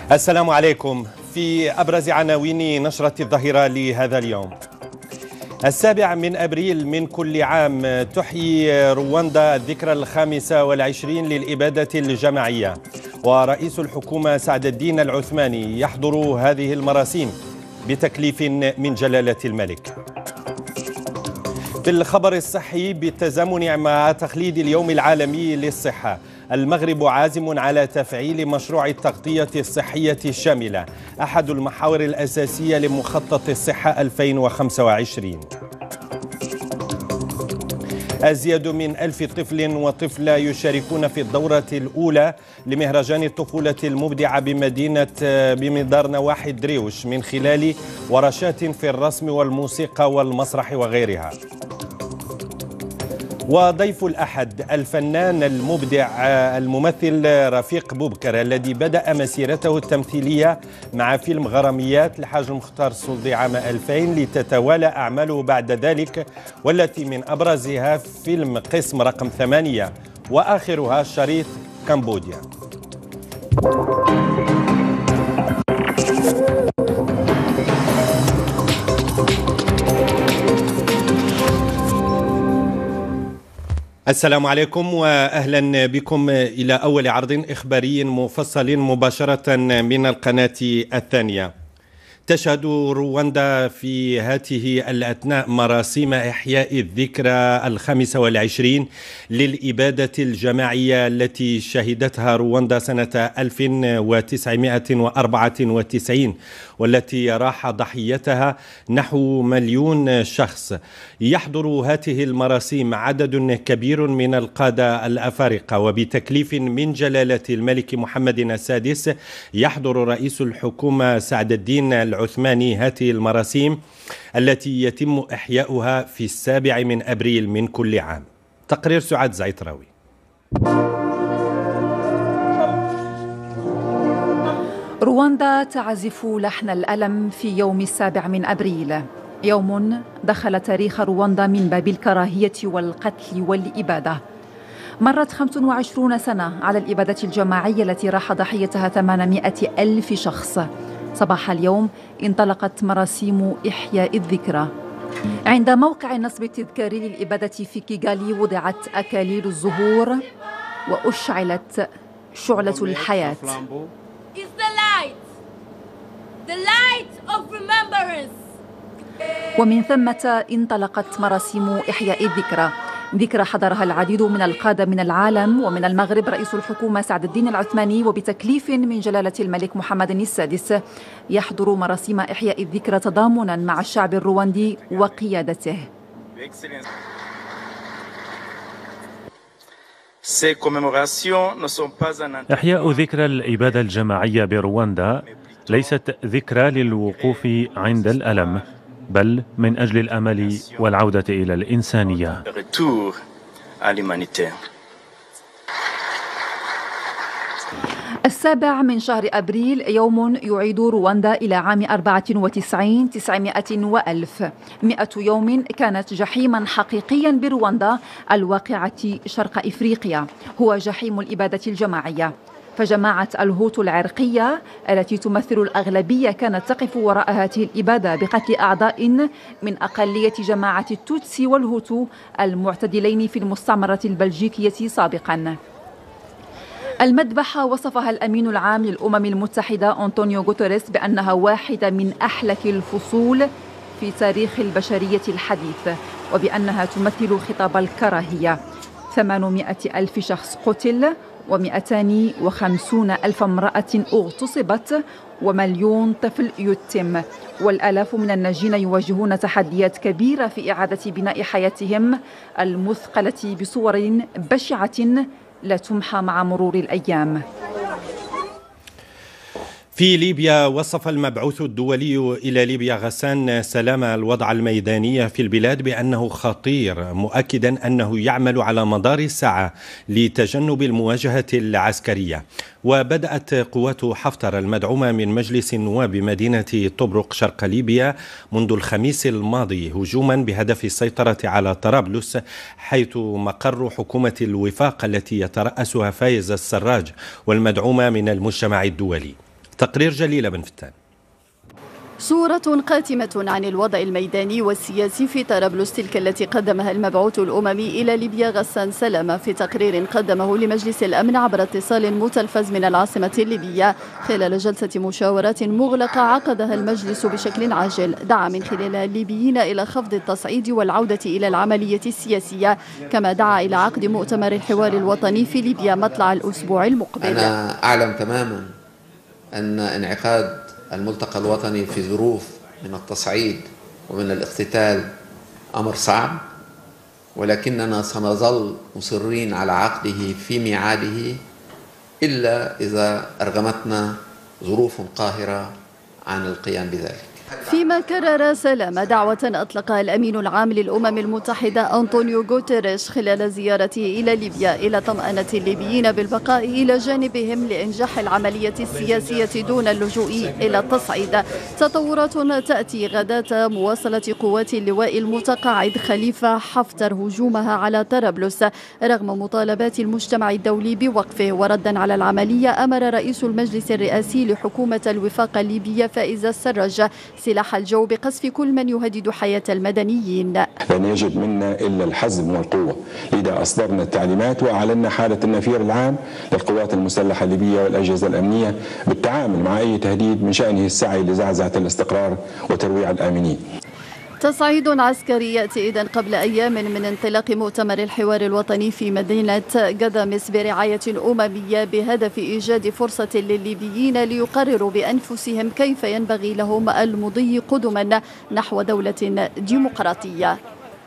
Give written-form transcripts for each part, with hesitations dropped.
السلام عليكم. في أبرز عناوين نشرة الظهيرة لهذا اليوم: 7 أبريل من كل عام تحيي رواندا الذكرى 25 للإبادة الجماعية، ورئيس الحكومة سعد الدين العثماني يحضر هذه المراسيم بتكليف من جلالة الملك. في الخبر الصحي، بالتزامن مع تخليد اليوم العالمي للصحة، المغرب عازم على تفعيل مشروع التغطية الصحية الشاملة، أحد المحاور الأساسية لمخطط الصحة 2025. أزيد من 1000 طفل وطفلة يشاركون في الدورة الأولى لمهرجان الطفولة المبدعة بمدار نواحي دريوش من خلال ورشات في الرسم والموسيقى والمسرح وغيرها. وضيف الأحد الفنان المبدع الممثل رفيق بوبكر، الذي بدأ مسيرته التمثيلية مع فيلم غراميات لحاج المختار السلطي عام 2000 لتتوالى أعماله بعد ذلك، والتي من أبرزها فيلم قسم رقم 8 وآخرها شريط كمبوديا. السلام عليكم وأهلا بكم إلى أول عرض إخباري مفصل مباشرة من القناة الثانية. تشهد رواندا في هذه الأثناء مراسيم إحياء الذكرى 25 للإبادة الجماعية التي شهدتها رواندا سنة 1994، والتي راح ضحيتها نحو 1,000,000 شخص. يحضر هذه المراسيم عدد كبير من القادة الأفارقة، وبتكليف من جلالة الملك محمد السادس يحضر رئيس الحكومة سعد الدين العثماني هذه المراسيم التي يتم إحياؤها في 7 أبريل من كل عام. تقرير سعاد زعيتراوي. رواندا تعزف لحن الألم في يوم 7 أبريل، يوم دخل تاريخ رواندا من باب الكراهية والقتل والإبادة. مرت 25 سنة على الإبادة الجماعية التي راح ضحيتها 800,000 شخص. صباح اليوم انطلقت مراسيم إحياء الذكرى. عند موقع النصب التذكاري للإبادة في كيغالي وضعت أكاليل الزهور وأشعلت شعلة الحياة. ومن ثمة انطلقت مراسيم إحياء الذكرى، ذكرى حضرها العديد من القادة من العالم ومن المغرب. رئيس الحكومة سعد الدين العثماني وبتكليف من جلالة الملك محمد السادس يحضر مراسيم إحياء الذكرى تضامنا مع الشعب الرواندي وقيادته. إحياء ذكرى الإبادة الجماعية برواندا ليست ذكرى للوقوف عند الألم، بل من أجل الأمل والعودة إلى الإنسانية. 7 من شهر أبريل يوم يعيد رواندا إلى عام 94 900 وألف. 100 يوم كانت جحيما حقيقيا برواندا الواقعة شرق إفريقيا، هو جحيم الإبادة الجماعية. فجماعة الهوتو العرقية التي تمثل الأغلبية كانت تقف وراء هذه الإبادة بقتل أعضاء من أقلية جماعة التوتسي والهوتو المعتدلين في المستعمرة البلجيكية سابقا. المذبحة وصفها الأمين العام للأمم المتحدة أنطونيو غوتيريس بأنها واحدة من أحلك الفصول في تاريخ البشرية الحديث، وبأنها تمثل خطاب الكراهية. 800,000 شخص قتل، و250,000 امرأة اغتصبت، و1,000,000 طفل يتم، والآلاف من الناجين يواجهون تحديات كبيرة في إعادة بناء حياتهم المثقلة بصور بشعة لا تمحى مع مرور الأيام. في ليبيا، وصف المبعوث الدولي إلى ليبيا غسان سلامة الوضع الميداني في البلاد بأنه خطير، مؤكدا أنه يعمل على مدار الساعة لتجنب المواجهة العسكرية. وبدأت قوات حفتر المدعومة من مجلس النواب مدينة طبرق شرق ليبيا منذ الخميس الماضي هجوما بهدف السيطرة على طرابلس، حيث مقر حكومة الوفاق التي يترأسها فايز السراج والمدعومة من المجتمع الدولي. تقرير جليلة بن فتان. صورة قاتمة عن الوضع الميداني والسياسي في طرابلس، تلك التي قدمها المبعوث الأممي إلى ليبيا غسان سلامة في تقرير قدمه لمجلس الأمن عبر اتصال متلفز من العاصمة الليبية خلال جلسة مشاورات مغلقة عقدها المجلس بشكل عاجل. دعا من خلالها الليبيين إلى خفض التصعيد والعودة إلى العملية السياسية، كما دعا إلى عقد مؤتمر الحوار الوطني في ليبيا مطلع الأسبوع المقبل. أنا أعلم تماما أن انعقاد الملتقى الوطني في ظروف من التصعيد ومن الاقتتال أمر صعب، ولكننا سنظل مصرين على عقده في ميعاده إلا إذا أرغمتنا ظروف قاهرة عن القيام بذلك. فيما كرر سلامة دعوة أطلقها الأمين العام للأمم المتحدة أنطونيو غوتيريش خلال زيارته إلى ليبيا إلى طمأنة الليبيين بالبقاء إلى جانبهم لإنجاح العملية السياسية دون اللجوء إلى التصعيد. تطورات تأتي غداة مواصلة قوات اللواء المتقاعد خليفة حفتر هجومها على طرابلس رغم مطالبات المجتمع الدولي بوقفه. وردا على العملية أمر رئيس المجلس الرئاسي لحكومة الوفاق الليبية فائز السراج سلاح الجو بقصف كل من يهدد حياة المدنيين. لن يجد منا إلا الحزم والقوة، لذا أصدرنا التعليمات وأعلنا حالة النفير العام للقوات المسلحة الليبية والأجهزة الأمنية بالتعامل مع أي تهديد من شأنه السعي لزعزعة الاستقرار وترويع الآمنين. تصعيد عسكري يأتي إذن قبل أيام من انطلاق مؤتمر الحوار الوطني في مدينة قدامس برعاية أممية بهدف إيجاد فرصة للليبيين ليقرروا بأنفسهم كيف ينبغي لهم المضي قدما نحو دولة ديمقراطية.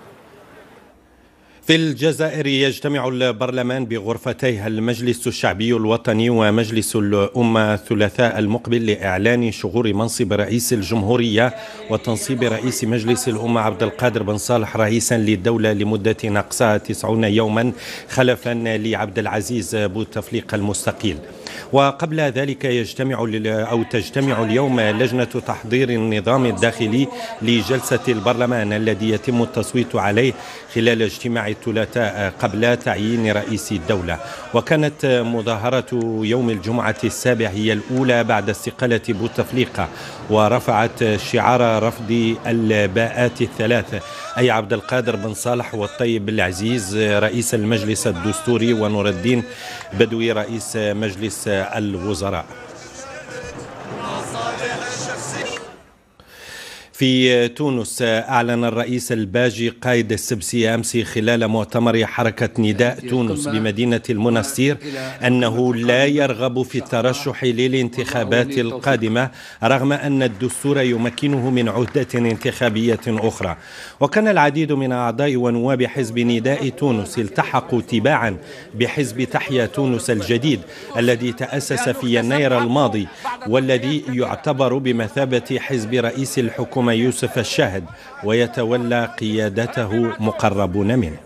في الجزائر يجتمع البرلمان بغرفتيها المجلس الشعبي الوطني ومجلس الأمة الثلاثاء المقبل لإعلان شغور منصب رئيس الجمهورية وتنصيب رئيس مجلس الأمة عبد القادر بن صالح رئيسا للدولة لمدة ناقصة 90 يوما خلفا لعبد العزيز بوتفليقة المستقيل. وقبل ذلك تجتمع اليوم لجنة تحضير النظام الداخلي لجلسة البرلمان الذي يتم التصويت عليه خلال اجتماع الثلاثاء قبل تعيين رئيس الدولة. وكانت مظاهرة يوم الجمعة السابع هي الأولى بعد استقالة بوتفليقة، ورفعت شعار رفض الباءات الثلاث، أي عبد القادر بن صالح والطيب العزيز رئيس المجلس الدستوري ونور الدين بدوي رئيس مجلس الوزراء. في تونس أعلن الرئيس الباجي قائد السبسي أمس خلال مؤتمر حركة نداء تونس بمدينة المنستير أنه لا يرغب في الترشح للانتخابات القادمة رغم أن الدستور يمكنه من عهدة انتخابية أخرى. وكان العديد من أعضاء ونواب حزب نداء تونس التحقوا تباعا بحزب تحيا تونس الجديد الذي تأسس في يناير الماضي والذي يعتبر بمثابة حزب رئيس الحكومة يوسف الشاهد ويتولى قيادته مقربون منه.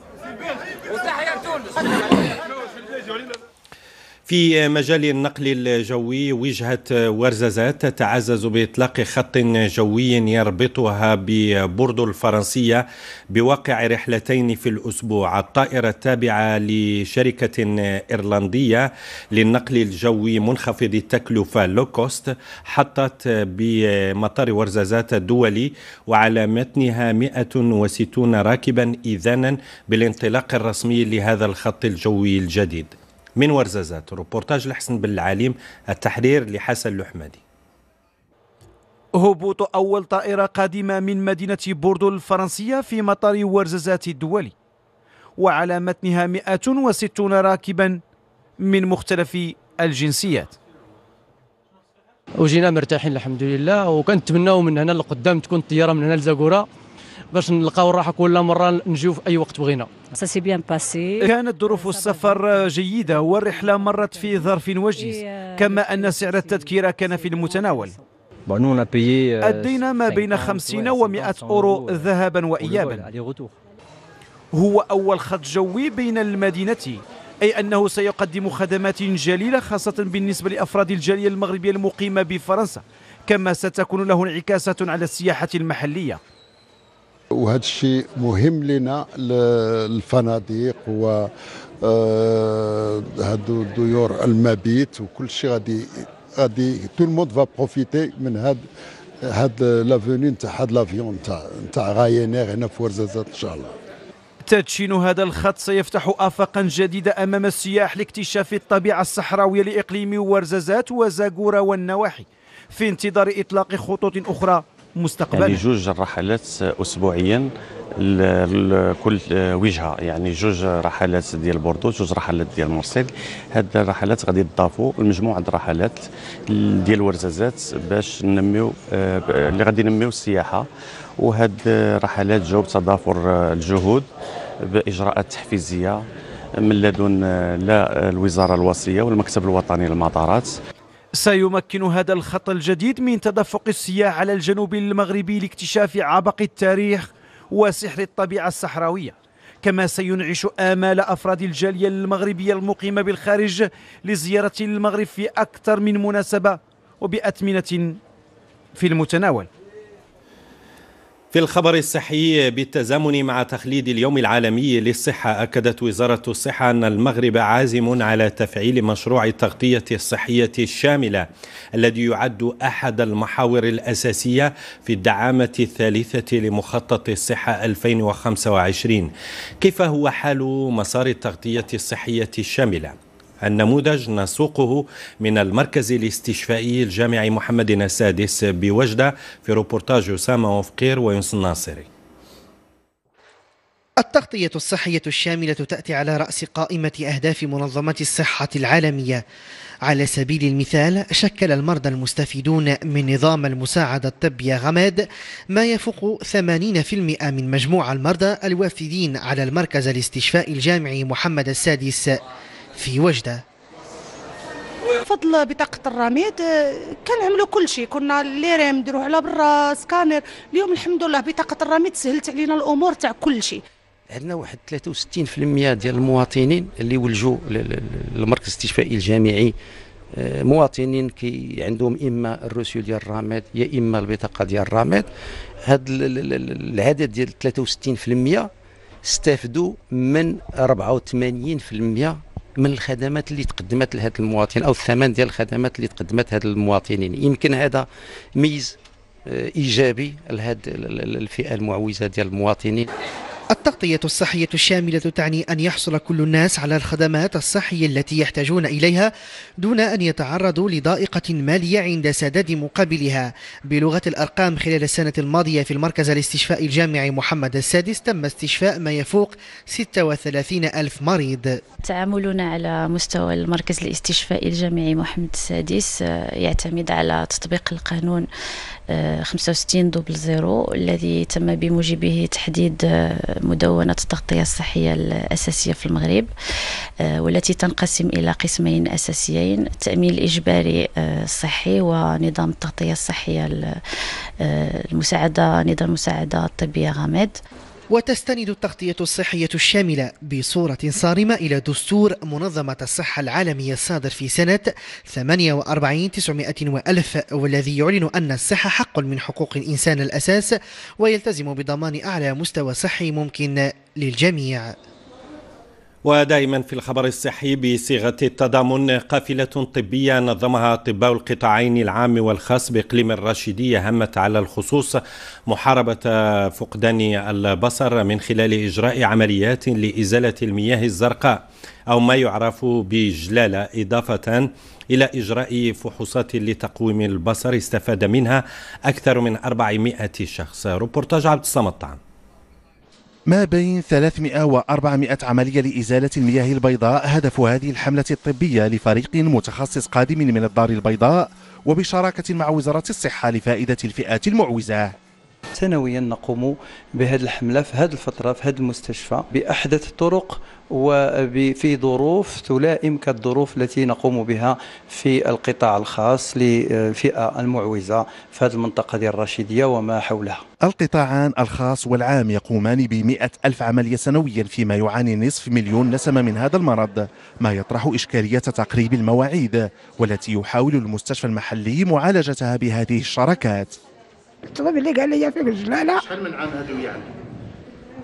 في مجال النقل الجوي وجهة ورزازات تتعزز بإطلاق خط جوي يربطها ببوردو الفرنسية بواقع رحلتين في الأسبوع. الطائرة التابعة لشركة إيرلندية للنقل الجوي منخفض التكلفة لوكوست حطت بمطار ورزازات الدولي وعلى متنها 160 راكبا إذانا بالانطلاق الرسمي لهذا الخط الجوي الجديد. من ورزازات روبورتاج لحسن بالعليم، التحرير لحسن الحمادي. هبوط أول طائرة قادمة من مدينة بوردو الفرنسية في مطار ورزازات الدولي وعلى متنها 160 راكبا من مختلف الجنسيات. وجينا مرتاحين الحمد لله، وكنتمناو من هنا لقدام تكون الطيارة من هنا لزاكورا باش نلقاو الراحة كل مرة نجيو في أي وقت بغينا. كانت ظروف السفر جيدة والرحلة مرت في ظرف وجيز، كما أن سعر التذكرة كان في المتناول. أدينا ما بين 50 و100 أورو ذهابا وإيابا. هو أول خط جوي بين المدينتين، أي أنه سيقدم خدمات جليلة خاصة بالنسبة لأفراد الجالية المغربية المقيمة بفرنسا، كما ستكون له انعكاسات على السياحة المحلية. وهذا الشيء مهم لنا الفنادق و هادو ديور المبيت وكل شيء غادي غادي تو الموند فا بروفيتي من هاد لافوني نتاع هاد لافيون نتاع غاينير هنا في ورزازات ان شاء الله. تدشين هذا الخط سيفتح آفاقا جديدة أمام السياح لاكتشاف الطبيعة الصحراوية لإقليم ورزازات وزاغورا والنواحي في انتظار إطلاق خطوط أخرى مستقبلا. يعني جوج رحلات أسبوعيا لكل وجهة، يعني جوج رحلات ديال بوردو، جوج رحلات ديال مرسيل. هاد الرحلات غادي تضافوا لمجموعة الرحلات ديال ورزازات باش ننميو اللي غادي ينميو السياحة. وهاد الرحلات جاوا بتضافر الجهود بإجراءات تحفيزية من لدن لا الوزارة الوصية والمكتب الوطني للمطارات. سيمكن هذا الخط الجديد من تدفق السياح على الجنوب المغربي لاكتشاف عبق التاريخ وسحر الطبيعة الصحراوية، كما سينعش آمال أفراد الجالية المغربية المقيمة بالخارج لزيارة المغرب في أكثر من مناسبة وبأثمنة في المتناول. في الخبر الصحي بالتزامن مع تخليد اليوم العالمي للصحة، أكدت وزارة الصحة أن المغرب عازم على تفعيل مشروع التغطية الصحية الشاملة الذي يعد أحد المحاور الأساسية في الدعامة الثالثة لمخطط الصحة 2025. كيف هو حال مسار التغطية الصحية الشاملة؟ النموذج نسوقه من المركز الاستشفائي الجامعي محمد السادس بوجدة في روبورتاج أسامة وفقير ويونس الناصري. التغطية الصحية الشاملة تأتي على رأس قائمة أهداف منظمة الصحة العالمية. على سبيل المثال، شكل المرضى المستفيدون من نظام المساعدة الطبية غماد ما يفوق 80% من مجموع المرضى الوافدين على المركز الاستشفائي الجامعي محمد السادس في وجدة. بفضل بطاقة الرميد كنعملوا كل شيء، كنا ليريم نديروه على برا سكانر. اليوم الحمد لله بطاقة الرميد سهلت علينا الأمور تاع كل شيء. عندنا واحد 63% ديال المواطنين اللي ولجوا للمركز الاستشفائي الجامعي، مواطنين كي عندهم إما الرسول ديال الرميد يا إما البطاقة ديال الرميد. هذا العدد ديال 63% استفدوا من 84% من الخدمات اللي تقدمت لهذا المواطن، او الثمن ديال الخدمات اللي تقدمت هذا المواطنين. يمكن هذا ميز ايجابي لهذه الفئه المعوزه ديال المواطنين. التغطية الصحية الشاملة تعني أن يحصل كل الناس على الخدمات الصحية التي يحتاجون إليها دون أن يتعرضوا لضائقة مالية عند سداد مقابلها. بلغة الأرقام، خلال السنة الماضية في المركز الاستشفائي الجامعي محمد السادس تم استشفاء ما يفوق 36,000 مريض. تعاملنا على مستوى المركز الاستشفائي الجامعي محمد السادس يعتمد على تطبيق القانون 6500 الذي تم بموجبه تحديد مدونة التغطية الصحية الأساسية في المغرب، والتي تنقسم إلى قسمين أساسيين: التأمين الإجباري الصحي ونظام التغطية الصحية المساعدة، نظام المساعدة الطبية غامد. وتستند التغطية الصحية الشاملة بصورة صارمة إلى دستور منظمة الصحة العالمية الصادر في سنة 48,900 والذي يعلن أن الصحة حق من حقوق الإنسان الأساس، ويلتزم بضمان أعلى مستوى صحي ممكن للجميع. ودائما في الخبر الصحي بصيغة التضامن، قافلة طبية نظمها أطباء القطاعين العام والخاص بإقليم الراشدية همت على الخصوص محاربة فقدان البصر من خلال إجراء عمليات لإزالة المياه الزرقاء أو ما يعرف بجلالة، إضافة إلى إجراء فحوصات لتقويم البصر استفاد منها أكثر من 400 شخص. روبورتاج عبد الصمد طعم. ما بين 300 و 400 عملية لإزالة المياه البيضاء هدف هذه الحملة الطبية لفريق متخصص قادم من الدار البيضاء وبشراكة مع وزارة الصحة لفائدة الفئات المعوزة. سنويا نقوم بهذه الحملة في هذه الفترة في هذا المستشفى بأحدث الطرق وفي ظروف تلائم كالظروف التي نقوم بها في القطاع الخاص للفئة المعوزة في هذه المنطقة ديال الراشدية وما حولها. القطاعان الخاص والعام يقومان ب100,000 عملية سنويا، فيما يعاني نصف مليون نسمة من هذا المرض، ما يطرح إشكالية تقريب المواعيد والتي يحاول المستشفى المحلي معالجتها بهذه الشراكات. الطبيب اللي قال لي فيك الجلاله. شحال من عام هادو يعني؟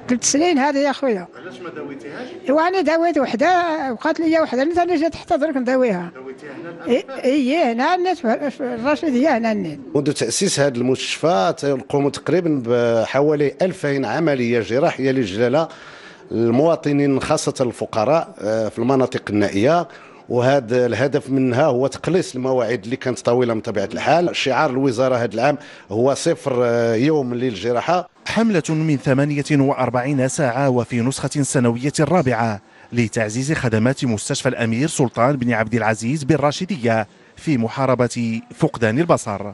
3 سنين هذه يا خويا. علاش ما داويتيهاش؟ وانا داويت وحده بقات لي وحده انا جات حتى درك نداويها. داويتيها هنا؟ ايه هنا النت في الرشيديه هنا النت. منذ تأسيس هذا المستشفى تقوم تقريبا بحوالي 2000 عملية جراحية للجلالة المواطنين خاصة الفقراء في المناطق النائية، وهذا الهدف منها هو تقليص المواعيد اللي كانت طويلة من طبيعة الحال. شعار الوزارة هذا العام هو 0 يوم للجراحة. حملة من 48 ساعة وفي نسخة سنوية رابعة لتعزيز خدمات مستشفى الأمير سلطان بن عبد العزيز بالراشدية في محاربة فقدان البصر.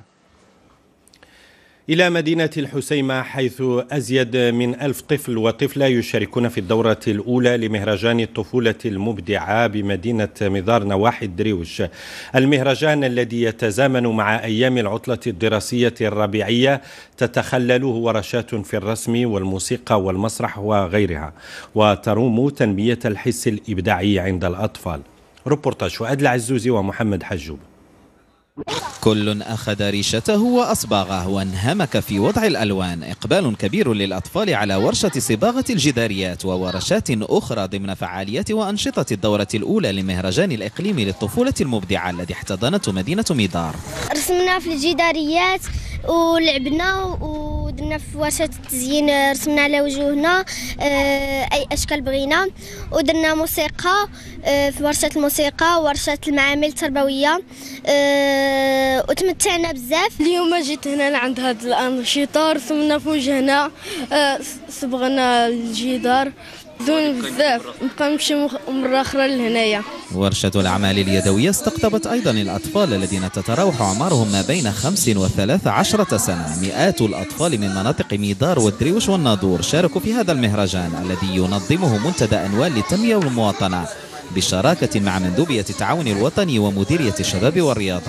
إلى مدينة الحسيمة حيث أزيد من 1000 طفل وطفلة يشاركون في الدورة الأولى لمهرجان الطفولة المبدعة بمدينة مدار نواحي الدريوش. المهرجان الذي يتزامن مع أيام العطلة الدراسية الربيعية تتخلله ورشات في الرسم والموسيقى والمسرح وغيرها، وتروم تنمية الحس الإبداعي عند الأطفال. روبورتاج فؤاد العزوزي ومحمد حجوب. كل أخذ ريشته وأصباغه وانهمك في وضع الألوان. إقبال كبير للأطفال على ورشة صباغة الجداريات وورشات أخرى ضمن فعاليات وأنشطة الدورة الأولى لمهرجان الإقليمي للطفولة المبدعة الذي احتضنته مدينة ميدار. رسمنا في الجداريات ولعبنا ودرنا في ورشة التزيين، رسمنا على وجوهنا أي أشكال بغينا، ودرنا موسيقى في ورشة الموسيقى وورشة المعامل التربوية وتمتعنا بزاف. اليوم جيت هنا لعند هذه الأنشطة، رسمنا في وجهنا، صبغنا الجدار، زون بزاف، نبقى نمشي مرة أخرى لهنايا. ورشة الأعمال اليدوية استقطبت أيضا الأطفال الذين تتراوح أعمارهم ما بين 5 و13 سنة. مئات الأطفال من مناطق ميدار والدريوش والناظور شاركوا في هذا المهرجان الذي ينظمه منتدى أنوال للتنمية والمواطنة بالشراكة مع مندوبية التعاون الوطني ومديرية الشباب والرياضة.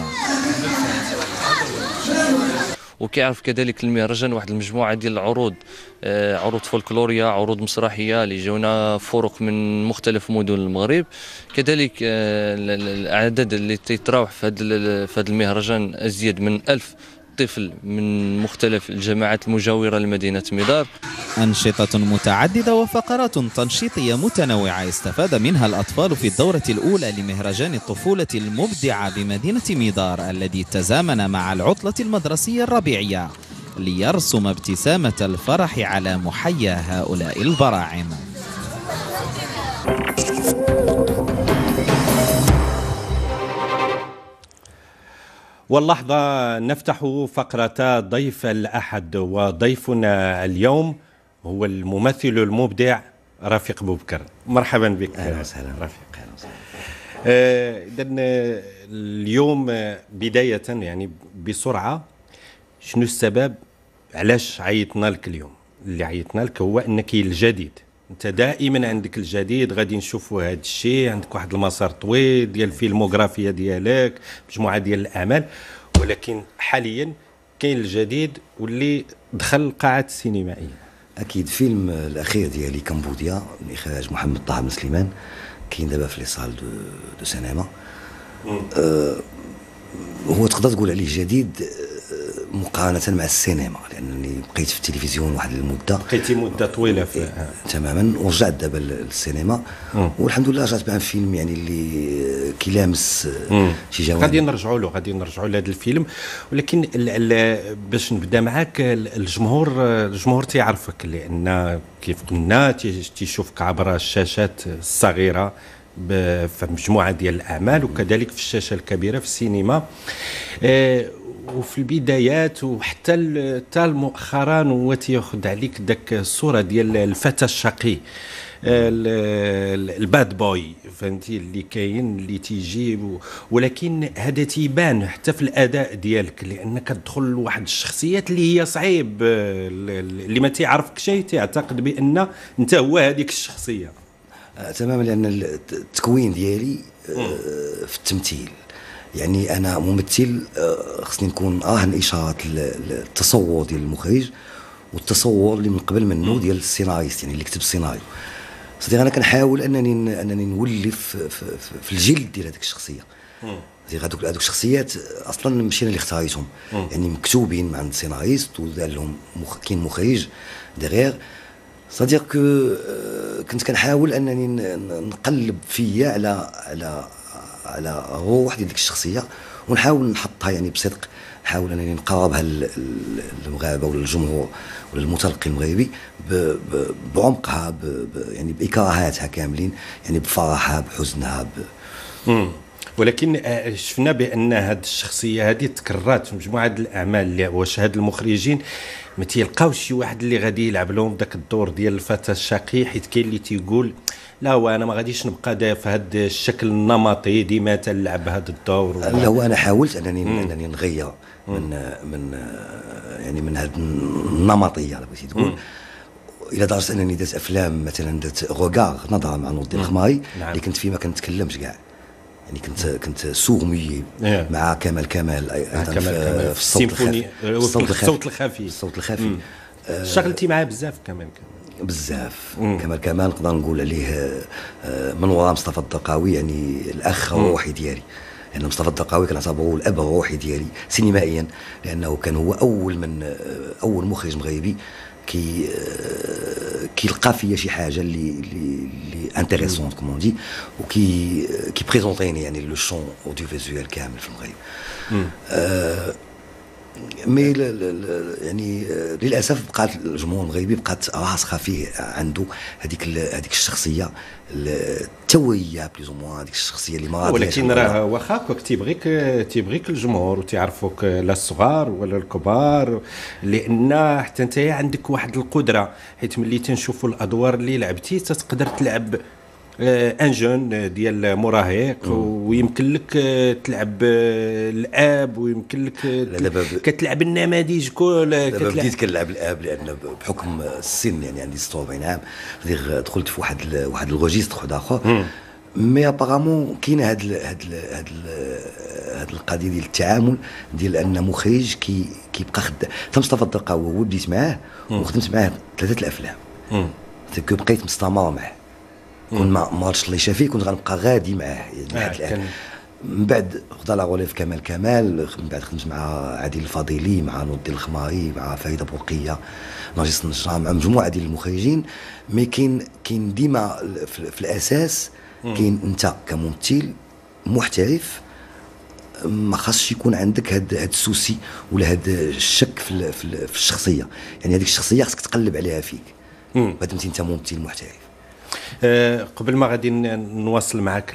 وكيعرف كذلك المهرجان واحد المجموعه ديال العروض، عروض فولكلوريه، عروض مسرحيه اللي جاونا فرق من مختلف مدن المغرب. كذلك الاعداد اللي تتراوح في هذا المهرجان ازيد من 1000 طفل من مختلف الجماعات المجاورة لمدينة ميدار. أنشطة متعددة وفقرات تنشيطية متنوعة استفاد منها الأطفال في الدورة الأولى لمهرجان الطفولة المبدعة بمدينة ميدار الذي تزامن مع العطلة المدرسية الربيعية ليرسم ابتسامة الفرح على محيا هؤلاء البراعم. واللحظة نفتح فقرة ضيف الأحد، وضيفنا اليوم هو الممثل المبدع رفيق بوبكر. مرحبا بك. أهلا وسهلا رفيق. إذن اليوم بداية يعني بسرعة، شنو السبب علاش عيطنا لك اليوم؟ اللي عيطنا لك هو أنك الجديد، انت دائما عندك الجديد، غادي نشوفوا هذا الشيء، عندك واحد المسار طويل ديال الفيلموغرافيا ديالك، مجموعه ديال الاعمال، ولكن حاليا كاين الجديد واللي دخل قاعه السينمائيه. اكيد فيلم الاخير ديالي كمبوديا من اخراج محمد طه بن سليمان، كاين دابا في لي سال دو سينما. هو تقدر تقول عليه جديد مقارنة مع السينما، لأنني بقيت في التلفزيون واحد المدة، بقيتي مدة طويلة في تماما، ورجعت دابا للسينما والحمد لله رجعت مع فيلم يعني اللي كيلامس شي جوانب. غادي نرجعوا لهذا الفيلم، ولكن باش نبدا معاك، الجمهور تيعرفك، لأن كيف قلنا تيشوفك عبر الشاشات الصغيرة في مجموعة ديال الأعمال، وكذلك في الشاشة الكبيرة في السينما. وفي البدايات وحتى مؤخرا هو تياخذ عليك داك الصوره ديال الفتى الشقي، الباد بوي، فهمتي، اللي كاين اللي تيجي، ولكن هذا تيبان حتى في الاداء ديالك، لانك تدخل لواحد الشخصيات اللي هي صعيب، اللي ما تيعرفك شيء تيعتقد بان انت هو هذيك الشخصيه. تماما، لان التكوين ديالي في التمثيل، يعني انا ممثل، خصني نكون اشارات التصور ديال المخرج والتصور اللي من قبل منه ديال السيناريست، يعني اللي كتب السيناريو. صديق انا كنحاول انني نولف في الجلد ديال هذيك الشخصيه. هذوك الشخصيات اصلا ماشي انا اللي اختاريتهم، يعني مكتوبين مع السيناريست ودار لهم كاين مخرج ديغير. صديق كنت كنحاول انني نقلب فيا على روح ديال ديك الشخصيه، ونحاول نحطها يعني بصدق، نحاول انني نقربها للمغاربه ولا للجمهور ولا للمتلقي المغربي بعمقها، يعني باكراهاتها كاملين، يعني بفرحها بحزنها ولكن شفنا بان هذه الشخصيه هذه تكررات في مجموعه الاعمال. اللي واش هاد المخرجين ما تيلقاوش شي واحد اللي غادي يلعب لهم داك الدور ديال الفتى الشقي؟ حيت كاين اللي تيقول لا وانا ما غاديش نبقى في هذا الشكل النمطي ديما تلعب هذا الدور. لا هو انا حاولت انني نغير من هذه النمطيه اللي بغيتي تقول، الى درجه انني درت افلام مثلا درت روغار نظره مع نور الدين الخماري اللي كنت فيه ما كنتكلمش كاع، يعني كنت سورمي مع كمال ايضا في الصوت الخفي اشتغلتي معاه بزاف بزاف. كمال نقدر نقول عليه من وراء مصطفى الدرقاوي يعني الاخ الروحي ديالي، لان مصطفى الدرقاوي كنعتبره الاب الروحي ديالي سينمائيا، لانه كان هو اول مخرج مغربي كيلقى فيا شي حاجه اللي انتريسونت كومون دي، وكي بريزونتيني يعني لو شون اوديوفيزوال كامل في المغرب. مي يعني للاسف بقات الجمهور المغربي بقات راسخه فيه، عنده هذيك الشخصيه التوريه بليز موان، هذيك الشخصيه اللي ما ولكن راه واخا تيبغيك الجمهور وتيعرفوك لا الصغار ولا الكبار، لان حتى انت عندك واحد القدره، حيت ملي تنشوفوا الادوار اللي لعبتي تقدر تلعب ان جون ديال مراهق، ويمكن لك تلعب الاب، ويمكن لك كتلعب النماذج دابا بديت كنلعب الاب، لان بحكم السن يعني عندي 46 عام دخلت في واحد الروجيستر واحد اخر. مي ابارامون كاين هاد القضيه ديال التعامل ديال ان مخرج كيبقى خدام. مصطفى الدرقاوي هو بديت معاه وخدمت معاه 3 الافلام، بقيت مستمر معاه، كون ما عرفتش الله يشافيه كنت غنبقى غادي معاه يعني من بعد خدا لا غوليف كمال، من بعد خدمت مع عادل الفضيلي، مع نور الدين الخماري، مع فريده بوقيه، نرجس النجار، مع مجموعه ديال المخرجين. مي كاين ديما في الاساس كاين انت كممثل محترف ما خاصش يكون عندك هاد السوسي ولا هاد الشك في الشخصيه، يعني هذيك الشخصيه خاصك تقلب عليها فيك مادامتي انت ممثل محترف. قبل ما غادي نواصل معك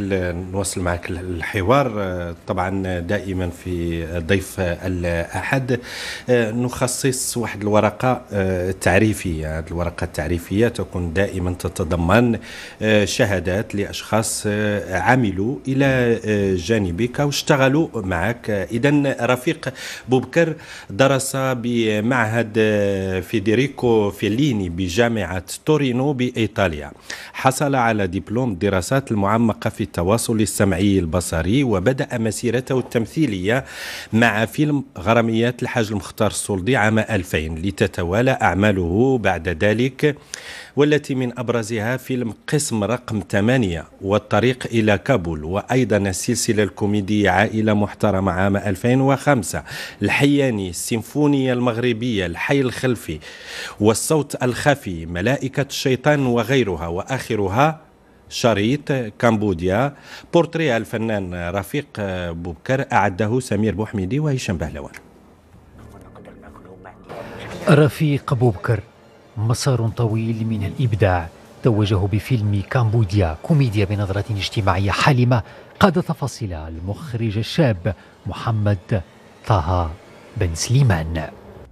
الحوار، طبعا دائما في ضيف الأحد نخصص واحد الورقة تعريفية. هذه الورقة التعريفية تكون دائما تتضمن شهادات لأشخاص عملوا إلى جانبك واشتغلوا معك. إذن رفيق بوبكر درس بمعهد فيدريكو فيليني بجامعة تورينو بإيطاليا، حصل على دبلوم الدراسات المعمقة في التواصل السمعي البصري، وبدأ مسيرته التمثيلية مع فيلم غراميات الحاج المختار السولدي عام 2000، لتتوالى أعماله بعد ذلك، والتي من أبرزها فيلم قسم رقم 8 والطريق إلى كابول، وأيضا السلسلة الكوميدية عائلة محترمة عام 2005، الحياني، السيمفونية المغربية، الحي الخلفي، والصوت الخفي، ملائكة الشيطان وغيرها، وآخرها شريط كمبوديا. بورتريه الفنان رفيق بوبكر أعده سمير بوحميدي وهشام بهلوان. رفيق بوبكر مسار طويل من الإبداع توجه بفيلم كمبوديا، كوميديا بنظرة اجتماعية حالمة قاد تفاصيلها المخرج الشاب محمد طه بن سليمان.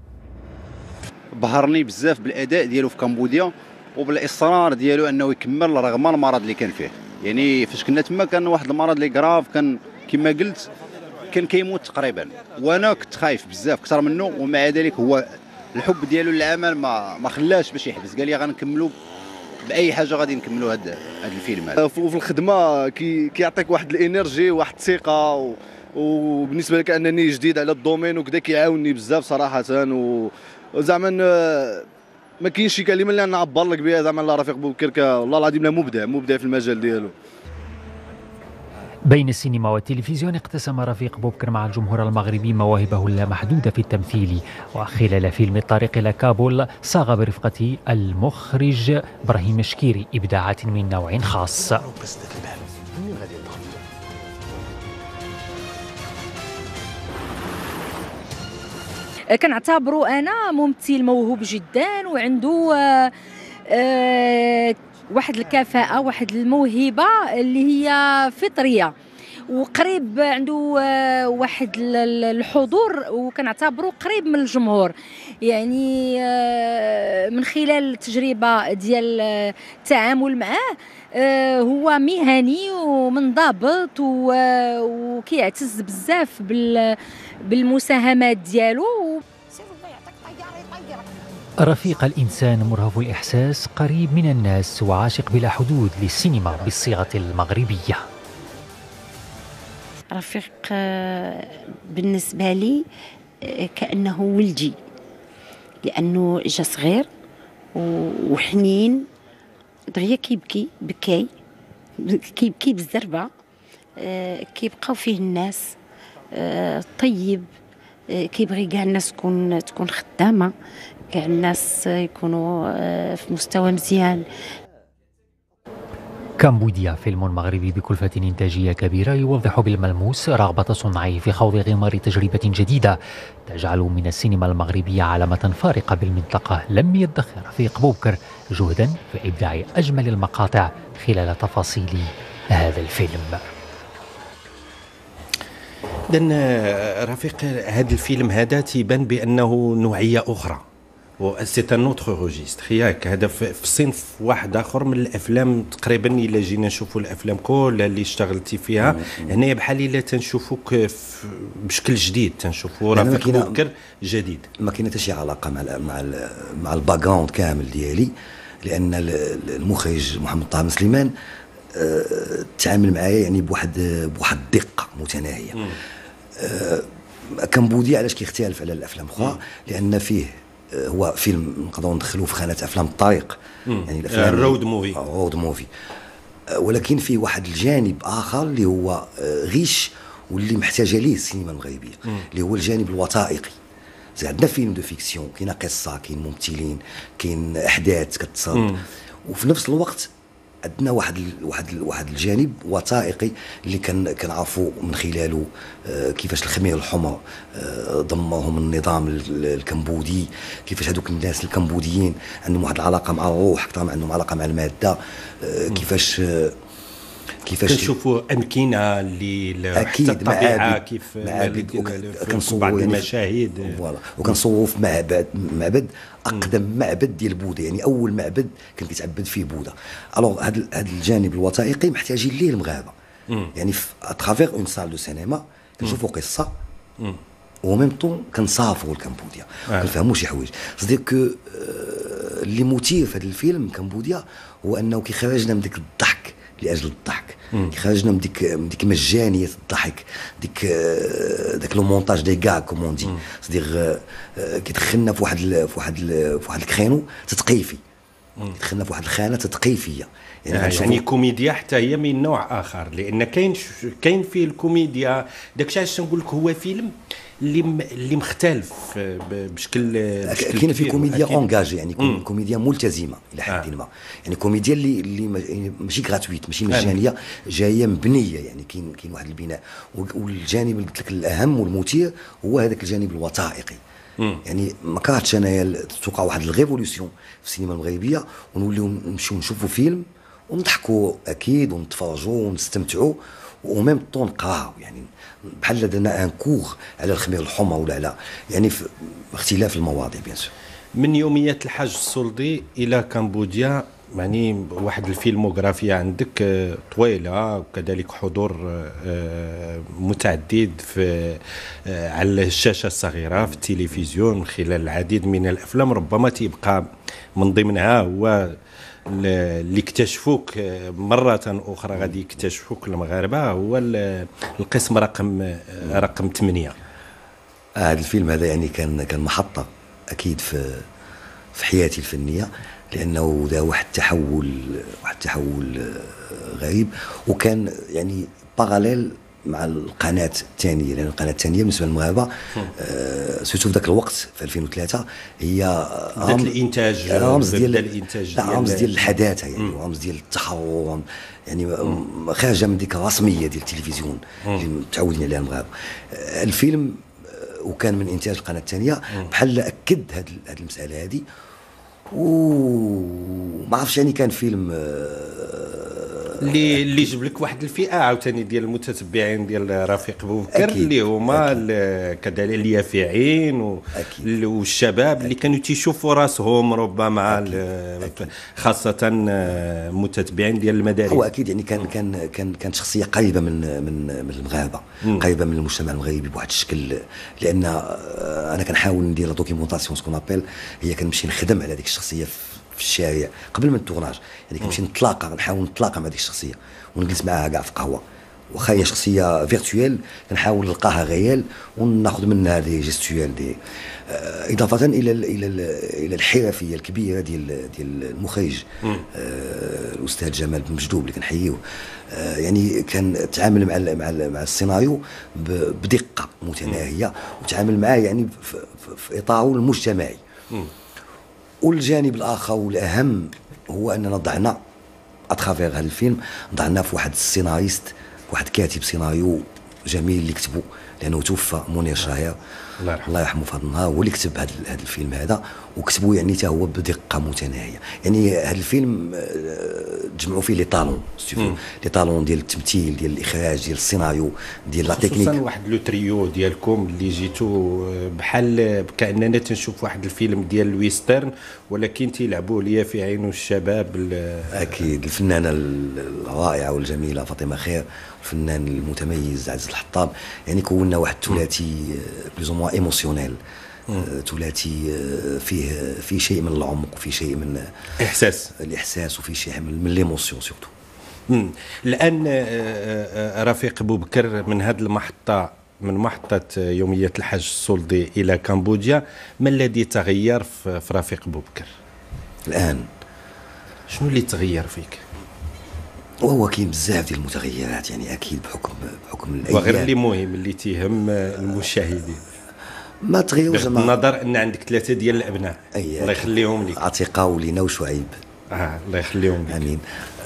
بهرني بزاف بالأداء ديالو في كمبوديا وبالإصرار ديالو أنه يكمل رغم المرض اللي كان فيه. يعني فاش كنا تما كان واحد المرض اللي كراف، كان كما قلت كان كيموت تقريبا، وانا كنت خايف بزاف اكثر منه، ومع ذلك هو الحب ديالو للعمل ما خلاش باش يحبس، قال لي غنكملوا باي حاجه غادي نكملوا هذا الفيلم هذا. في الخدمه كيعطيك واحد الانرجي واحد الثقه، وبالنسبه لك انني جديد على الدومين وكذا كيعاونني بزاف صراحه، وزعما ما كاينش شي كلمه اللي نعبر لك بها زعما. الله رفيق بوبكر والله العظيم لا مبدع في المجال ديالو. بين السينما والتلفزيون اقتسم رفيق بوبكر مع الجمهور المغربي مواهبه اللامحدودة في التمثيل، وخلال فيلم الطريق إلى كابول صاغ برفقة المخرج إبراهيم شكيري إبداعات من نوع خاص. كنعتبرو أنا ممثل موهوب جدا وعنده واحد الكفاءة، واحد الموهبة اللي هي فطرية، وقريب عنده واحد الحضور، وكنعتبره قريب من الجمهور. يعني من خلال التجربة ديال التعامل معاه هو مهني ومنضبط وكيعتز بزاف بالمساهمات ديالو. رفيق الإنسان مرهف الإحساس، قريب من الناس وعاشق بلا حدود للسينما بالصيغة المغربية. رفيق بالنسبة لي كأنه ولدي، لأنه جا صغير وحنين دغيا كيبكي بالزربة، كيبقاو فيه الناس، طيب، كيبغي كاع الناس تكون خدامة، كاع الناس يكونوا في مستوى مزيان. كامبوديا فيلم مغربي بكلفة إنتاجية كبيرة يوضح بالملموس رغبة صناعيه في خوض غمار تجربة جديدة تجعل من السينما المغربية علامة فارقة بالمنطقة. لم يدخر رفيق بوبكر جهدا في إبداع أجمل المقاطع خلال تفاصيل هذا الفيلم. إذن رفيق، هذا الفيلم هذا تيبان بأنه نوعية أخرى، سي ان اوتر روجيستر، ياك هذا في صنف واحد اخر من الافلام تقريبا. الا جينا نشوفوا الافلام كلها اللي اشتغلتي فيها هنايا بحال الا تنشوفوك بشكل جديد، تنشوفوا رفيق بوبكر جديد. ما كاين حتى شي علاقه مع الباك جراوند كامل ديالي، لان المخرج محمد طه سليمان تعامل معايا يعني بواحد الدقه متناهيه. كامبوديا علاش كيختلف على الافلام الاخرى؟ لان فيه هو فيلم نقدروا ندخلوه في خانه افلام الطريق، يعني الافلام الرود موفي، ولكن فيه واحد الجانب اخر اللي هو غيش واللي محتاجه ليه السينما المغربيه، اللي هو الجانب الوثائقي. عندنا فيلم دو فيكسيون، كاين قصه، كاين ممثلين، كاين احداث كتصاد، وفي نفس الوقت عندنا واحد الجانب وثائقي اللي كنعرفوا من خلاله كيفاش الخمير الحمر ضمهم النظام الكمبودي، كيفاش هذوك الناس الكمبوديين عندهم واحد العلاقه مع الروح اكثر ما عندهم علاقه مع الماده، كيفاش كنشوفوا امكنه اللي اكيد الطبيعه كيف كنصوروا بعض المشاهد فوالا، وكنصوروا في معبد اقدم معبد ديال بوذا، يعني اول معبد كان كيتعبد فيه بوذا. الوغ هذا الجانب الوثائقي محتاجين ليه المغاربه، يعني اترافيغ اون سال دو سينما كنشوفوا قصه وميم طون كنصافوا الكمبوديا، كنفهموا شي حوايج. صديق كو اللي مثير في هذا الفيلم كمبوديا هو انه كيخرجنا من ديك الضحك لاجل الضحك، خرجنا من ديك مجانيه الضحك، داك لو مونتاج دي كاع كومون دي، صديق كيدخلنا في واحد الكرينو تثقيفي، كيدخلنا في واحد الخانه تثقيفيه، يعني كوميديا حتى هي من نوع اخر، لان كاين فيه الكوميديا. داكشي علاش نقول لك هو فيلم اللي مختلف بشكل كاين في كوميديا اونجاجي، يعني كوميديا ملتزمه الى حد ما، يعني كوميديا اللي ماشي غراتويت، ماشي مجانيه، جايه مبنيه، يعني كاين واحد البناء. والجانب اللي قلت لك الاهم والمثير هو هذاك الجانب الوثائقي. يعني ما كرهتش انايا توقع واحد الريفوليسيون في السينما المغربيه ونوليو نمشيو نشوفوا فيلم ونضحكوا اكيد ونتفرجوا ونستمتعوا وميم طون نقراو، يعني بحال درنا ان كور على الخمير الحمر ولا على يعني في اختلاف المواضيع بيان سور. من يوميات الحاج السلطي الى كمبوديا، يعني واحد الفيلموغرافيا عندك طويله، وكذلك حضور متعدد في على الشاشه الصغيره في التلفزيون من خلال العديد من الافلام. ربما تيبقى من ضمنها هو اللي اكتشفوك مرة أخرى غادي يكتشفوك المغاربة، هو القسم رقم 8. هذا الفيلم هذا يعني كان محطة أكيد في حياتي الفنية، لأنه دا واحد التحول غريب، وكان يعني باراليل مع القناه الثانيه، لان القناه الثانيه بالنسبه للمغاربه سيرتو في ذاك الوقت في 2003 هي بدات الانتاج، رمز ديال الانتاج، رمز ديال الحداثه يعني، رمز ديال التحرر يعني، خارجه من ديك الرسميه ديال التلفزيون اللي متعودين عليها المغاربه. الفيلم وكان من انتاج القناه الثانيه، بحال اكد هذه المساله هذه. وما عرفتش يعني كان فيلم اللي جاب لك واحد الفئه عاوتاني ديال المتتبعين ديال رفيق بوبكر، اللي هما كذلك اليافعين والشباب اللي كانوا تيشوفوا راسهم ربما خاصه متتبعين ديال المدارس. هو اكيد يعني كانت شخصيه قريبه من المغاربه، قريبه من المجتمع المغربي بواحد الشكل، لان انا كنحاول ندير لا دوكيومونطاسيون سكون ابيل، هي كنمشي نخدم على ديك الشخصيه في الشارع قبل من التورناج، يعني كنمشي نحاول نتلاقى مع ديك الشخصيه ونجلس معاها كاع في قهوه، واخا هي شخصيه فيرتويال كنحاول نلقاها ريال وناخذ منها دي جيستويال دي، اضافه الى الحرفيه الكبيره ديال المخرج الاستاذ جمال بن مجدوب اللي كنحييه، يعني كان تعامل مع السيناريو بدقه متناهيه، وتعامل معاه يعني في اطاره المجتمعي. والجانب الاخر والاهم هو اننا ضعنا اترافير هذا الفيلم، ضعنا في واحد السيناريست، واحد كاتب سيناريو جميل اللي كتبه، لانه توفى منير شاهير الله يرحمه في هذا النهار، هو اللي كتب هذا الفيلم هذا، وكتبه يعني حتى هو بدقه متناهيه. يعني هذا الفيلم تجمعوا فيه لي طالون، لي طالون ديال التمثيل، ديال الاخراج، ديال السيناريو، ديال لا تكنيك، خصوصا واحد لو تريو ديالكم اللي جيتو بحال كاننا تنشوف واحد الفيلم ديال الويسترن، ولكن تيلعبوا ليا في عين الشباب. اكيد الفنانه الرائعه والجميله فاطمه خير، الفنان المتميز عزيز الحطاب، يعني كونا واحد ثلاثي بلوز موا ايموسيونيل، ثلاثي فيه شيء من العمق، وفيه شيء من الاحساس، وفيه شيء من ليموسيون سورتو. الان رفيق بوبكر من هذه المحطه، من محطه يوميه الحج السلطي الى كمبوديا، ما الذي تغير في رفيق بوبكر الان؟ شنو اللي تغير فيك؟ وهو كاين بزاف ديال المتغيرات، يعني اكيد بحكم الايام، وغير اللي مهم اللي تيهم المشاهدين ما تغيروش، بغض النظر ان عندك 3 ديال الابناء الله يخليهم لك، عتيقه ولينا وشعيب الله يخليهم لك. امين.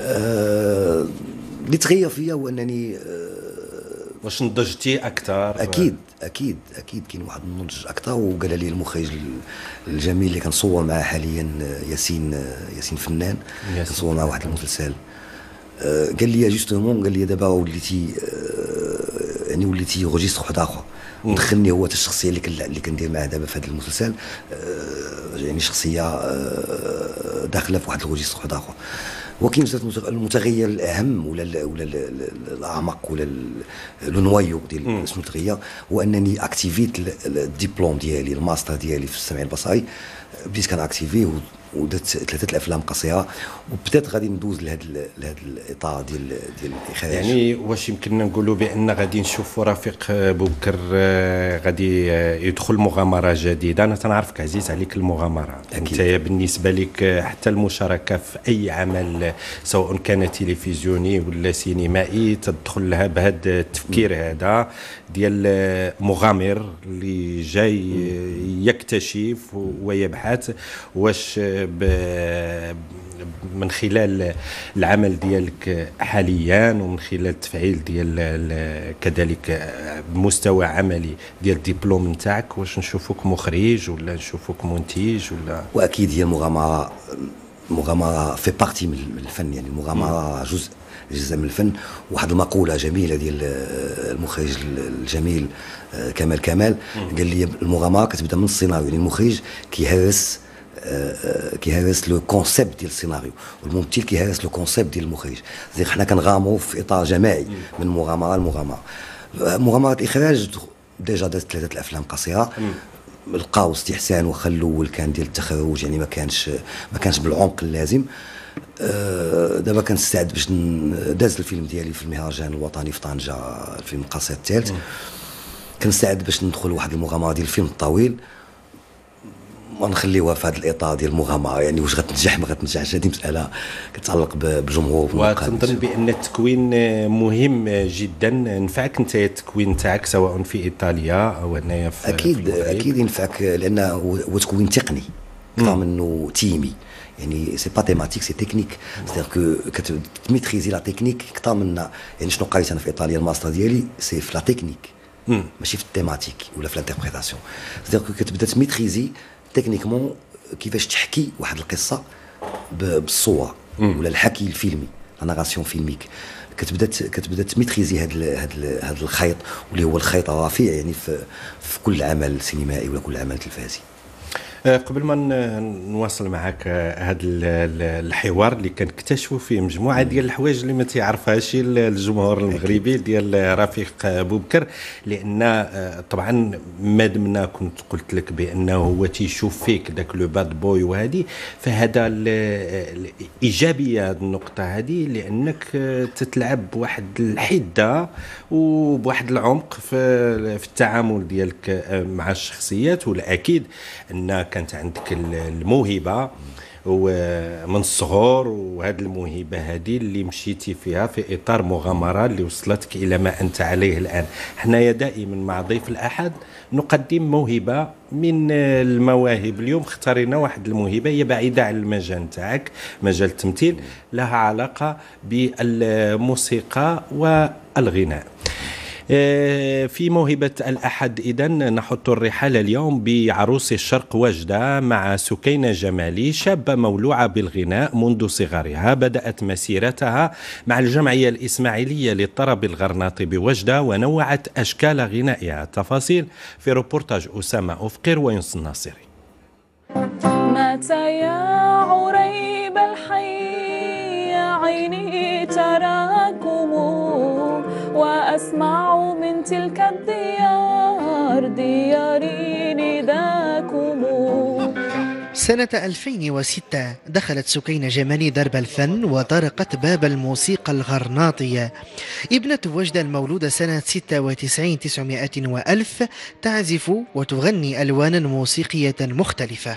اللي تغير فيا هو انني واش نضجتي اكثر؟ اكيد كاين واحد النضج اكثر. وقال لي المخرج الجميل اللي كنصور معاه حاليا ياسين فنان، كنصور معاه واحد المسلسل، قال لي جوستومون، قال لي دابا وليتي يعني وليتي روجيستر واحد اخر، ودخلني هو الشخصيه اللي كندير معاه دابا في هذا المسلسل، يعني شخصيه داخله في واحد الروجيستر واحد اخر. وكاين المتغير الاهم ولا الاعمق ولا لو نوايو ديال شنو تغير، هو انني اكتيفيت الدبلوم ديالي، الماستر ديالي في السمع البصري، بديت كناكتيفيه ودرت 3 افلام قصيره، وبدات غادي ندوز لهذا الاطار ديال الاخراج. يعني واش يمكننا نقولوا بان غادي نشوفوا رفيق بوبكر غادي يدخل مغامره جديده؟ انا تنعرفك عزيز عليك المغامره، انت بالنسبه لك حتى المشاركه في اي عمل سواء كان تلفزيوني ولا سينمائي تدخل لها بهذا التفكير هذا ديال مغامر اللي جاي يكتشف ويبحث واش من خلال العمل ديالك حاليا ومن خلال التفعيل ديال كذلك مستوى عملي ديال الدبلوم نتاعك، واش نشوفوك مخرج ولا نشوفوك منتج ولا؟ واكيد هي المغامره في بارتي من الفن، يعني المغامره جزء من الفن. واحد المقوله جميله ديال المخرج الجميل كمال قال لي المغامره كتبدا من السيناريو، يعني المخرج كيهرس لو كونسيبت ديال السيناريو، والممثل كيهرس لو كونسيبت ديال المخرج. زي حنا كنغامروا في اطار جماعي من مغامره لمغامره. مغامره الاخراج ديجا درت 3 الافلام قصيره، لقاو استحسان، واخا الاول كان ديال التخرج يعني ما كانش بالعمق اللازم. دابا كنستعد باش داز الفيلم ديالي في المهرجان الوطني في طنجة، الفيلم القصير الثالث، كنستعد باش ندخل واحد المغامره ديال الفيلم الطويل. ونخليوها في هذا الاطار ديال المغامره، يعني واش غتنجح ما غتنجحش هذه مساله كتعلق بالجمهور. وتنظن بان التكوين مهم جدا. نفعك انت التكوين تاعك سواء في ايطاليا او هنايا في اكيد ينفعك، لان هو تكوين تقني اكثر منه تيمي. يعني سي با تيماتيك سي تكنيك، سيتير كو كتميتريزي لا تكنيك اكثر من يعني شنو قريت انا في ايطاليا الماستر ديالي سي في لا تكنيك ماشي في التيماتيك ولا في الانتربريتاسيون. سيتير كو كتبدا تميتريزي تكنيكمون كيفاش تحكي واحد القصه بالصور ولا الحكي الفيلمي، لا ناراسيون فيلميك. كتبدا تميتريزي هذا الخيط واللي هو الخيط الرفيع يعني في كل عمل سينمائي ولا كل عمل تلفزي. قبل ما نواصل معك هذا الحوار اللي كنكتشفوا فيه مجموعه ديال الحوايج اللي ما تيعرفهاش الجمهور المغربي ديال رفيق بوبكر، لان طبعا ما دمنا كنت قلت لك بانه هو تيشوف فيك داك لو باد بوي وهذه، فهذا الايجابيه هذه النقطه هذه، لانك تتلعب بواحد الحده وبواحد العمق في التعامل ديالك مع الشخصيات. والاكيد ان كانت عندك الموهبه ومن الصغر، وهذه الموهبه هذه اللي مشيتي فيها في اطار مغامره اللي وصلتك الى ما انت عليه الان. حنايا دائما مع ضيف الاحد نقدم موهبه من المواهب. اليوم اختارينا واحد الموهبه هي بعيده عن المجال تاعك، مجال التمثيل، لها علاقه بالموسيقى والغناء. في موهبة الأحد إذن نحط الرحال اليوم بعروس الشرق وجدة مع سكينة جمالي، شابة مولوعة بالغناء منذ صغرها. بدأت مسيرتها مع الجمعية الإسماعيلية للطرب الغرناطي بوجدة ونوعت أشكال غنائها. التفاصيل في روبورتاج أسامة أفقر وينس الناصري. متى يا عريب الحي عيني تراكم وأسمع من تلك الديار دياري نداكم. سنة 2006 دخلت سكينة جمالي درب الفن وطرقت باب الموسيقى الغرناطية. ابنة وجدة المولودة سنة 96 900 وألف تعزف وتغني ألوانا موسيقية مختلفة.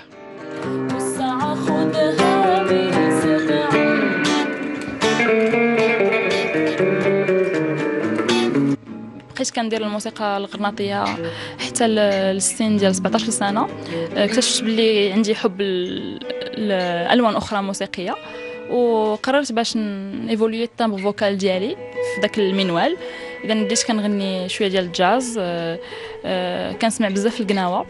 بقيت كندير الموسيقى الغرناطيه حتى السن ديال 17 سنه. اكتشفت باللي عندي حب الالوان اخرى موسيقيه، وقررت باش نيفوليي التامبر فوكال ديالي في داك المنوال. اذا بديت كنغني شويه ديال الجاز، كنسمع بزاف القناوه،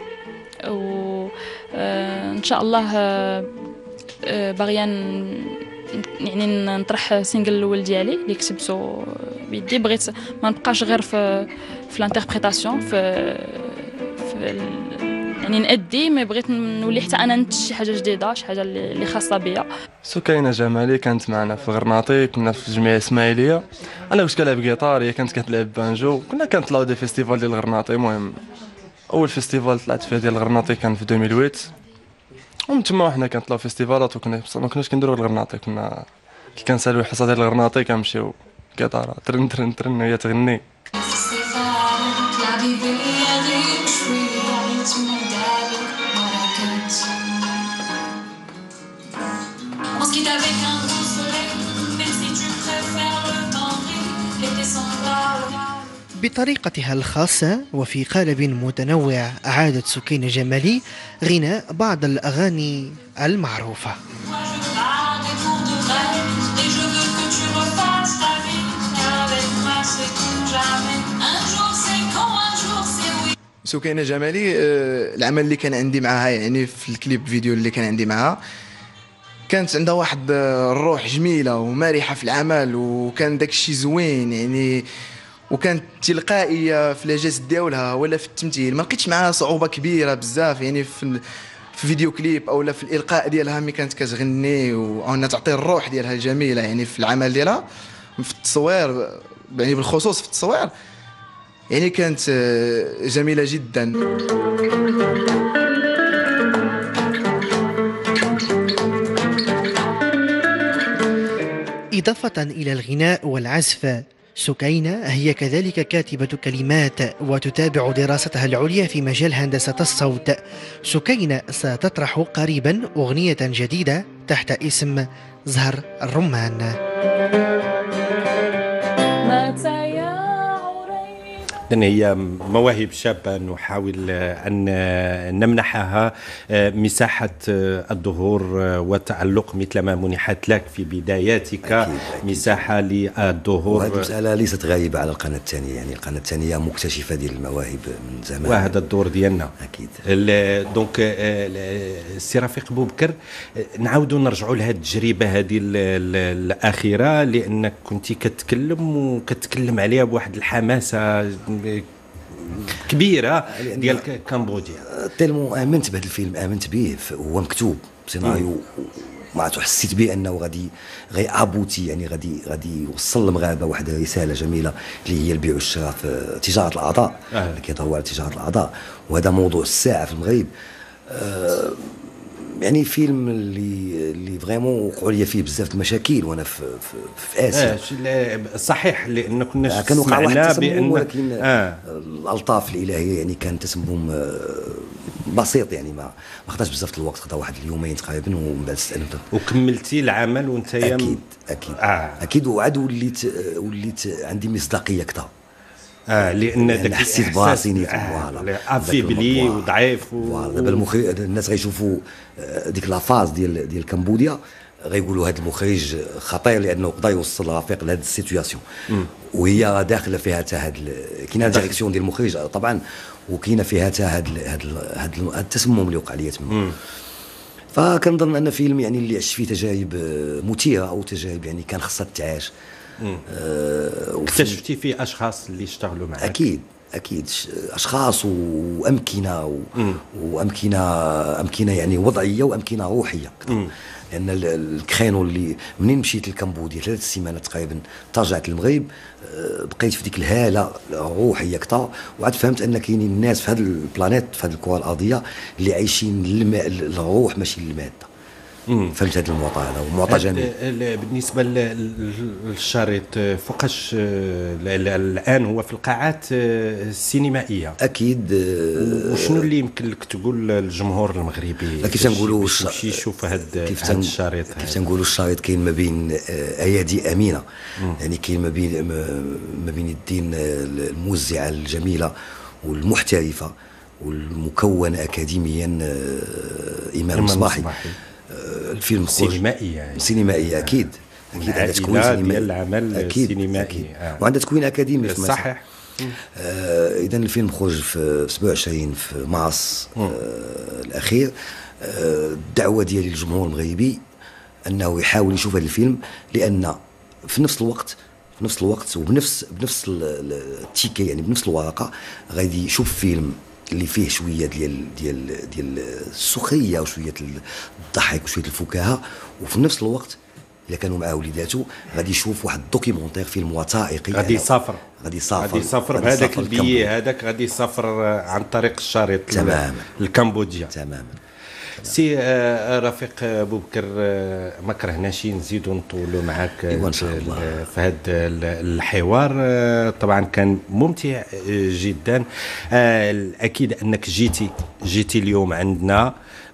وان شاء الله باغيه يعني نطرح سينجل الاول ديالي اللي كتبته بيدي. بغيت ما نبقاش غير في الانتربريتاسيون يعني نأدي، ما بغيت نولي حتى انا ننتج شي حاجه جديده، شي حاجه اللي خاصه بيا. سكينة جمالي كانت معنا في غرناطي، كنا في الجمعيه الاسماعيليه. انا كنت كنلعب جيتار، هي كانت كتلعب بانجو. كنا كنطلعوا دي فيستيفال ديال الغرناطي. المهم اول فيستيفال طلعت فيه ديال الغرناطي كان في 2008، ومن تما حنا كنطلعوا فيستيفالات، وكنا ما كناش كنديروا الغرناطي. كنا كي كنسالوا الحصه ديال الغرناطي كنمشيو جيتار ترن ترن ترن وهي تغني. بطريقتها الخاصة وفي قالب متنوع أعادت سكينة جمالي غناء بعض الأغاني المعروفة. سكينة جمالي العمل اللي كان عندي معها، يعني في الكليب فيديو اللي كان عندي معها، كانت عندها واحد الروح جميلة ومرحة في العمل، وكان داك الشيء زوين يعني، وكانت تلقائيه في الجسد ديالها ولا في التمثيل. ما لقيتش معها صعوبه كبيره بزاف يعني في فيديو كليب او في الالقاء ديالها ملي كانت كتغني، وانها تعطي الروح ديالها الجميله يعني في العمل ديالها. في التصوير يعني بالخصوص في التصوير يعني كانت جميله جدا. إضافة إلى الغناء والعزف، سكينة هي كذلك كاتبة كلمات وتتابع دراستها العليا في مجال هندسة الصوت. سكينة ستطرح قريبا أغنية جديدة تحت اسم زهر الرمان. إذن هي مواهب شابة نحاول أن نمنحها مساحة الظهور والتألق مثل ما منحت لك في بداياتك. أكيد. مساحة للظهور. وهذه مسألة ليست غريبة على القناة الثانية، يعني القناة الثانية مكتشفة ديال المواهب من زمان، وهذا الدور ديالنا. أكيد. دونك السي رفيق بوبكر، نعاودوا نرجعوا لهذه التجربة هذه الأخيرة، لأنك كنت كتكلم عليها بواحد الحماسة كبيره ديال كمبوديا. تيلمو امنت بهذا الفيلم، امنت به، هو مكتوب سيناريو، ما حسيت به انه غادي ابوتي، يعني غادي يوصل للمغاربه واحد رساله جميله اللي هي البيع والشراء في تجاره الاعضاء، اللي كيهضروا على تجاره الاعضاء، وهذا موضوع الساعه في المغرب. يعني فيلم اللي فريمون وقعوا لي فيه بزاف المشاكل وانا في اسيا. صحيح، لان كنا كان وقع واحد التسمم، ولكن الالطاف الالهيه يعني كان تسمم بسيط، يعني ما خداش بزاف الوقت، خدا واحد اليومين تقريبا ومن بعد استأنفت. وكملتي العمل وانت اكيد اكيد وعاد وليت عندي مصداقيه اكثر. لان داك حسيت براسي فوالا افيبلي وضعيف دابا المخرج الناس غيشوفوا ديك لافاز ديال كمبوديا، غيقولوا هذا المخرج خطير لانه قدر يوصل رفيق لهذه السيتوياسيون، وهي داخله فيها حتى كاينه ديريكسيون ديال المخرج طبعا، وكاينه فيها حتى هذا التسمم اللي وقع لي تما. فكنظن ان فيلم يعني اللي عشت فيه تجارب مثيره او تجارب يعني كان خصها تعاش. اكتشفتي فيه اشخاص اللي اشتغلوا معك؟ اكيد اشخاص وامكنه امكنه يعني وضعيه وامكنه روحيه، لان الكرينو اللي منين مشيت لكمبوديا 3 سيمانات تقريبا ترجعت للمغرب، بقيت في ديك الهاله الروحيه اكثر، وعاد فهمت ان كاينين الناس في هذا البلانيت، في هذه الكره الارضيه اللي عايشين الروح ماشي الماده. فهمت هذا المعطى، هذا ومعطى جميل. بالنسبه للشريط فوقاش الان هو في القاعات السينمائيه اكيد. وشنو اللي يمكن لك تقول للجمهور المغربي كيف تنقولوا يمشي يشوف هذا الشريط؟ كيف تنقولوا الشريط كاين ما بين ايادي امينه، يعني كاين ما بين الدين الموزعه الجميله والمحترفه والمكونه اكاديميا إمام مصباحي. الفيلم سينمائي اكيد عندها تكوين سينمائي، العمل السينمائي وعندها تكوين اكاديمي في صحيح. اذا الفيلم خرج في 27 في مارس الاخير. الدعوه ديالي للجمهور المغربي انه يحاول يشوف هذا الفيلم، لان في نفس الوقت وبنفس التيكي، يعني بنفس الورقه غادي يشوف فيلم اللي فيه شويه ديال السخريه وشويه الضحك وشويه الفكاهه، وفي نفس الوقت الا كانوا مع وليداته غادي يشوف واحد الدوكيومونتير، فيلم وثائقي. غادي يسافر بهذاك البيي هذاك، غادي يسافر عن طريق الشريط لكمبوديا. تماما. سي رفيق بوبكر، ما كرهناش نزيدوا نطولوا معك إن شاء الله في هذا الحوار. طبعا كان ممتع جدا. اكيد انك جيتي اليوم عندنا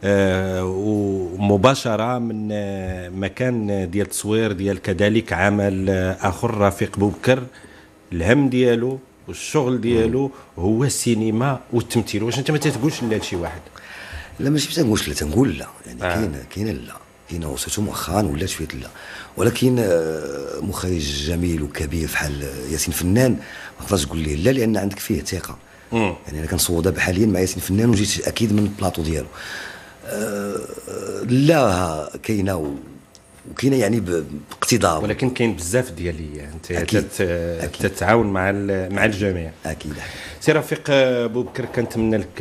ومباشره من مكان ديال تصوير ديال كذلك عمل اخر رفيق بوبكر، الهم ديالو والشغل ديالو هو السينما والتمثيل. واش انت ما تقولش لا لشي واحد؟ لا ماشي تنقولش لا، تنقول لا، يعني كاينه وسط مؤخرا ولا شويه لا، ولكن مخرج جميل وكبير بحال ياسين فنان ما تقدرش تقول ليه لا، لان عندك فيه ثقه. يعني انا كنصور دابا حاليا مع ياسين فنان وجيت اكيد من البلاطو ديالو. لا كاينه وكاينه يعني باقتدار، ولكن كاين بزاف ديالي انت تتعاون مع الجميع. اكيد. سي رفيق بوبكر، كنتمنى لك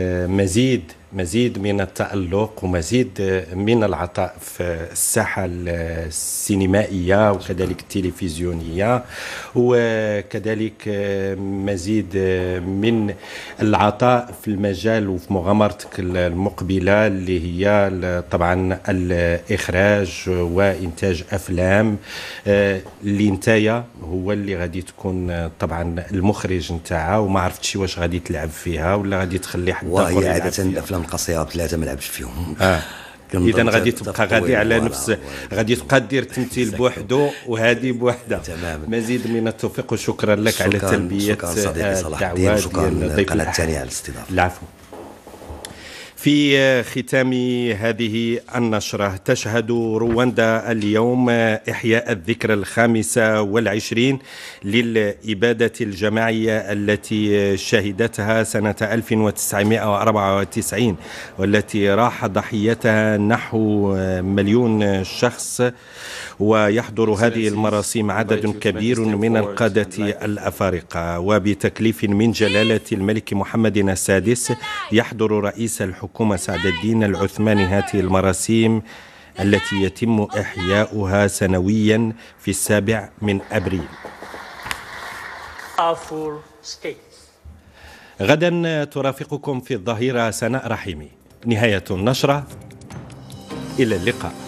مزيد من التألق ومزيد من العطاء في الساحة السينمائية وكذلك التلفزيونية، وكذلك مزيد من العطاء في المجال وفي مغامرتك المقبلة اللي هي طبعا الإخراج وإنتاج أفلام، اللي نتايا هو اللي غادي تكون طبعا المخرج نتاعها، وما عرفتش واش غادي تلعب فيها ولا غادي تخلي حد اخر وهي عادة الافلام القصيره ثلاثه ما لعبش فيهم. اذا غادي تبقى غادي على نفس، غادي تبقى دير التمثيل بوحده وهذه بوحدها. مزيد من التوفيق وشكرا لك على تلبيه الدعوه ديال ضيف القناه على الاستضافه. العفو. في ختام هذه النشرة، تشهد رواندا اليوم إحياء الذكرى 25 للإبادة الجماعية التي شهدتها سنة 1994 والتي راح ضحيتها نحو 1,000,000 شخص. ويحضر هذه المراسيم عدد كبير من القادة الأفارقة، وبتكليف من جلالة الملك محمد السادس يحضر رئيس الحكومة سعد الدين العثماني هذه المراسيم التي يتم إحياؤها سنويا في 7 أبريل. غدا ترافقكم في الظهيرة سناء رحيمي. نهاية النشرة، إلى اللقاء.